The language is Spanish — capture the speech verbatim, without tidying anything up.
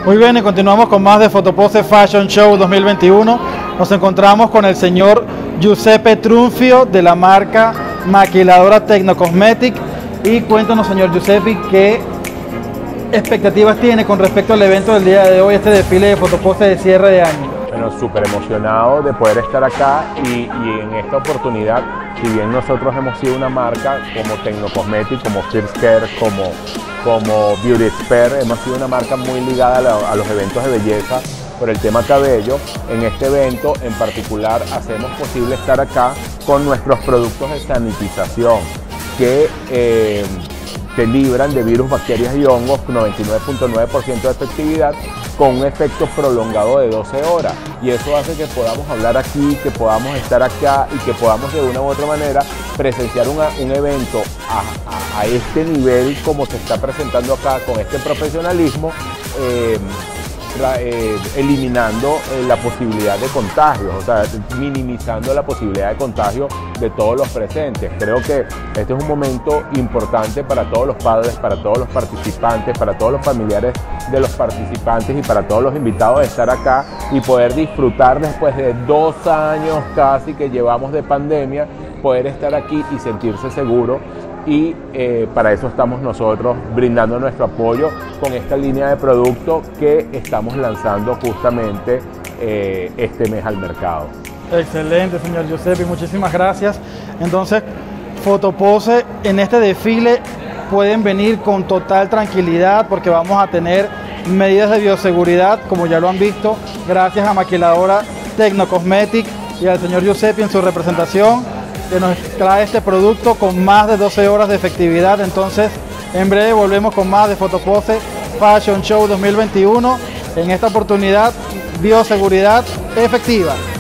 Muy bien, y continuamos con más de Fotopose Fashion Show dos mil veintiuno. Nos encontramos con el señor Giuseppe Trunfio de la marca maquiladora Tecnocosmetic. Y cuéntanos, señor Giuseppe, qué expectativas tiene con respecto al evento del día de hoy, este desfile de Fotopose de cierre de año. Bueno, súper emocionado de poder estar acá y, y en esta oportunidad, si bien nosotros hemos sido una marca como Tecnocosmetic, como First Care, como, como Beauty Expert, hemos sido una marca muy ligada a, la, a los eventos de belleza por el tema cabello. En este evento en particular hacemos posible estar acá con nuestros productos de sanitización que eh, te libran de virus, bacterias y hongos, noventa y nueve punto nueve por ciento de efectividad, con un efecto prolongado de doce horas, y eso hace que podamos hablar aquí, que podamos estar acá y que podamos de una u otra manera presenciar una, un evento a, a, a este nivel como se está presentando acá, con este profesionalismo, eh, Eh, eliminando eh, la posibilidad de contagios, o sea, minimizando la posibilidad de contagio de todos los presentes. Creo que este es un momento importante para todos los padres, para todos los participantes, para todos los familiares de los participantes y para todos los invitados de estar acá y poder disfrutar después de dos años casi que llevamos de pandemia, poder estar aquí y sentirse seguro. Y eh, para eso estamos nosotros brindando nuestro apoyo con esta línea de producto que estamos lanzando justamente eh, este mes al mercado. Excelente, señor Giuseppe, muchísimas gracias. Entonces, Fotopose en este desfile pueden venir con total tranquilidad porque vamos a tener medidas de bioseguridad, como ya lo han visto, gracias a maquiladora Tecnocosmetic y al señor Giuseppe en su representación, que nos trae este producto con más de doce horas de efectividad. Entonces, en breve volvemos con más de Fotopose Fashion Show dos mil veintiuno. En esta oportunidad, bioseguridad efectiva.